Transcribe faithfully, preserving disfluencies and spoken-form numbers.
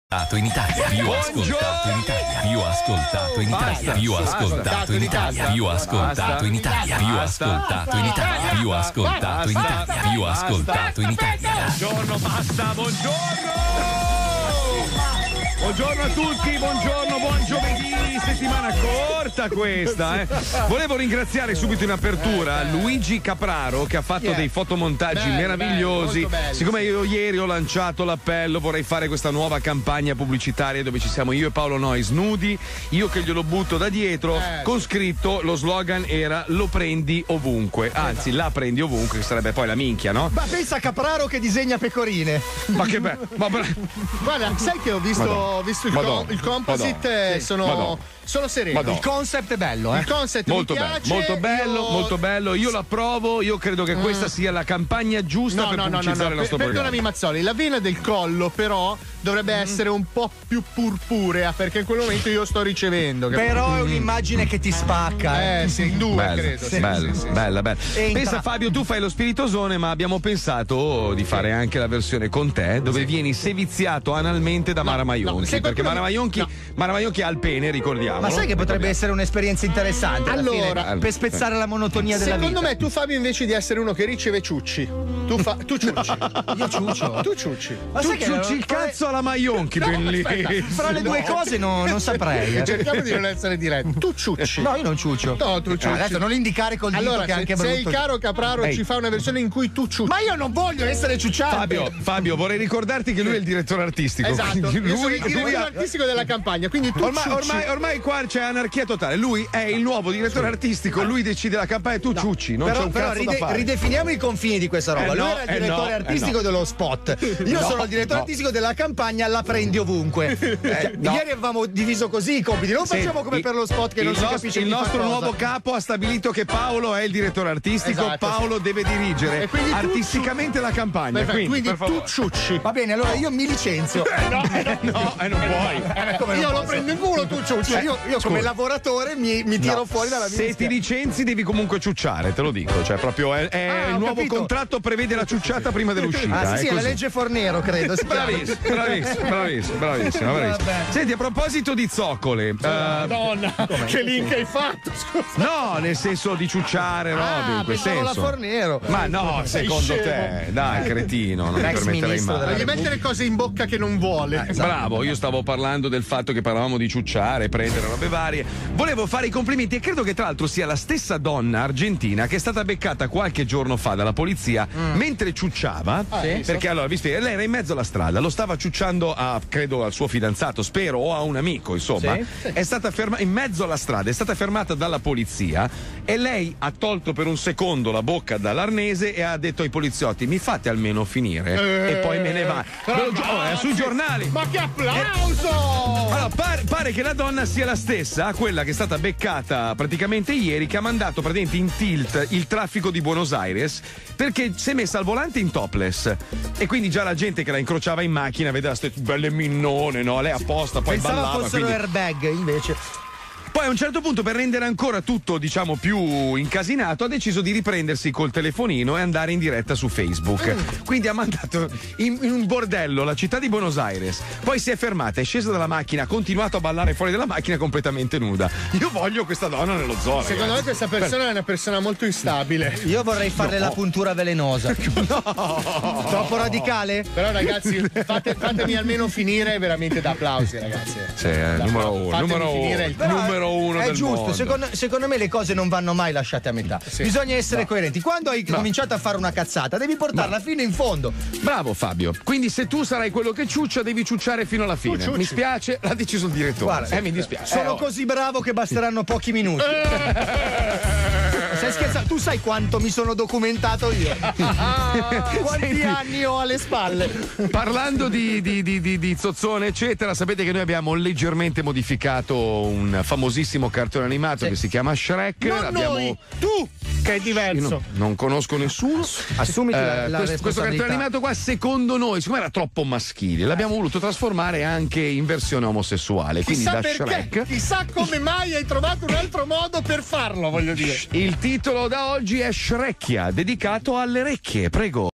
in Italia, più ascoltato in Italia, più ascoltato in Italia, più ascoltato in Italia, più ascoltato in Italia, più ascoltato in Italia, più ascoltato in Italia, più ascoltato in Italia. Buongiorno, basta, buongiorno! Buongiorno a tutti, buongiorno, buon giovedì, settimana corta questa, eh. Volevo ringraziare subito in apertura Luigi Capraro che ha fatto yeah. dei fotomontaggi bello, meravigliosi. Bello, bello, Siccome io ieri ho lanciato l'appello, vorrei fare questa nuova campagna pubblicitaria dove ci siamo io e Paolo Nois nudi, io che glielo butto da dietro, eh. con scritto, lo slogan era lo prendi ovunque, anzi la prendi ovunque, che sarebbe poi la minchia, no? Ma pensa a Capraro che disegna pecorine. Ma che bello! Guarda, sai che ho visto... Madonna. Ho visto il, com- il composite e sono, sono sereno. Madonna. Il concept è bello, eh? Il concept molto mi bello, piace, molto bello, io... molto bello. Io l'approvo, io credo che questa mm. sia la campagna giusta no, per no, pubblicizzare no, no, il nostro per, programma. Perdonami Mazzoli, la vena del collo però dovrebbe mm. essere un po' più purpurea perché in quel momento io sto ricevendo. Però è un'immagine che ti spacca. Eh, eh sì, in due bello, credo. Sì, bello, sì, sì, bella, bella. Pensa tra... Fabio, tu fai lo spiritosone, ma abbiamo pensato di fare anche la versione con te, dove sì. vieni seviziato analmente da no, Mara Maionchi. No, perché Mara Maionchi, no. Mara Maionchi ha il pene, ricordiamo. Ma sai che potrebbe essere un'esperienza interessante allora fine, per spezzare la monotonia della vita. Secondo me tu Fabio invece di essere uno che riceve ciucci, tu, fa, tu ciucci. Io ciuccio. Tu ciucci. Ma tu ciucci il cazzo alla Maionchi, no, bellissimo. Fra le due no. cose no, non saprei. Eh. Cerchiamo di non essere diretti. Tu ciucci. No, io non ciuccio. No, tu ciucci. No, adesso non indicare col dito allora, che è anche brutto. Se il caro Capraro Ehi. ci fa una versione in cui tu ciucci. Ma io non voglio essere ciucciato. Fabio, Fabio, vorrei ricordarti che lui è il direttore artistico. Esatto. Lui, io sono il direttore ha... artistico della campagna, quindi tu ormai, ormai, ormai qua c'è anarchia totale. Lui è il nuovo direttore artistico, lui decide la campagna e tu no. ciucci. Non però, c'è un però cazzo ride- da fare. ridefiniamo i confini di questa roba. Eh lui no, era il direttore eh no, artistico eh no. dello spot. Io no, sono il direttore no. artistico della campagna, la prendi ovunque. Eh, no. Ieri avevamo diviso così i compiti. Non sì, facciamo come il, per lo spot che non si nostro, capisce il nostro nuovo capo ha stabilito che Paolo è il direttore artistico. Esatto, Paolo sì. deve dirigere artisticamente ciu- la campagna. Perfetto, quindi, quindi tu ciucci. Va bene, allora io mi licenzio. Eh no, eh no, no, eh, non puoi. Eh, come io non lo posso? Prendo in culo, tu ciucci. Io, io come lavoratore mi, mi tiro no. fuori dalla mia. Se ti licenzi devi comunque ciucciare, te lo dico. Cioè, proprio è, è ah, il nuovo capito. contratto prevede la ciucciata prima dell'uscita. Ah, sì, è sì, la legge Fornero, credo. Bravissimo, bravissimo, bravissimo, bravissimo, bravissimo. Senti, a proposito di zoccole. Madonna, uh, che link hai fatto? Scusa. No, nel senso di ciucciare robe, ah, in quel senso. la Fornero. Ma no, secondo te, dai, cretino, non mi permetterei mai. Devi mettere cose in bocca che non vuole. Eh, esatto. Bravo, io stavo parlando del fatto che parlavamo di ciucciare, prendere robe varie. Volevo fare i complimenti e credo che tra l'altro sia la stessa donna argentina che è stata beccata qualche giorno fa dalla polizia mm. mentre ciucciava. Ah, sì, perché so. allora, visto, lei era in mezzo alla strada, lo stava ciucciando a, credo, al suo fidanzato, spero, o a un amico, insomma. Sì, sì. È stata fermata in mezzo alla strada, è stata fermata dalla polizia e lei ha tolto per un secondo la bocca dall'arnese e ha detto ai poliziotti: mi fate almeno finire eh, e poi me ne va. Oh, è sui giornali. Ma che applauso! Eh, allora, pare, pare che la donna sia la stessa, quella che è stata beccata praticamente ieri, che ha mandato praticamente in tilt il traffico di Buenos Aires perché si è messa al volante in topless e quindi già la gente che la incrociava in macchina vedeva queste belle minnone, no? Lei apposta, poi pensava ballava. fossero quindi... airbag invece. Poi a un certo punto, per rendere ancora tutto, diciamo, più incasinato, ha deciso di riprendersi col telefonino e andare in diretta su Facebook. Mm. Quindi ha mandato in, in un bordello la città di Buenos Aires. Poi si è fermata, è scesa dalla macchina, ha continuato a ballare fuori dalla macchina completamente nuda. Io voglio questa donna nello zoo. Secondo ragazzi. me questa persona per... è una persona molto instabile. Io vorrei farle no. la puntura velenosa. No. Troppo radicale? Però ragazzi, fate, fatemi almeno finire veramente da applausi, ragazzi. Sì, eh, numero uno. Fatemi numero finire il numero uno è del giusto, mondo. secondo, secondo me le cose non vanno mai lasciate a metà. Sì. Bisogna essere no. coerenti. Quando hai no. cominciato a fare una cazzata, devi portarla no. fino in fondo. Bravo Fabio. Quindi se tu sarai quello che ciuccia, devi ciucciare fino alla fine. Mi spiace, l'ha deciso il direttore. Guarda, eh, mi dispiace. Sono eh, oh. così bravo che basteranno pochi minuti. Stai scherzando? Tu sai quanto mi sono documentato io? Quanti Senti, anni ho alle spalle? Parlando di, di, di, di, di zozzone, eccetera, sapete che noi abbiamo leggermente modificato un famosissimo cartone animato sì. che si chiama Shrek. Non abbiamo... noi, tu, che è diverso. No, non conosco nessuno. Assumiti eh, la, la questo, questo cartone animato qua, secondo noi, siccome era troppo maschile, l'abbiamo voluto trasformare anche in versione omosessuale. Quindi Chissà da perché, Shrek. chissà come mai hai trovato un altro modo per farlo, voglio dire. Il titolo da oggi è Shrekkia, dedicato alle orecchie, prego.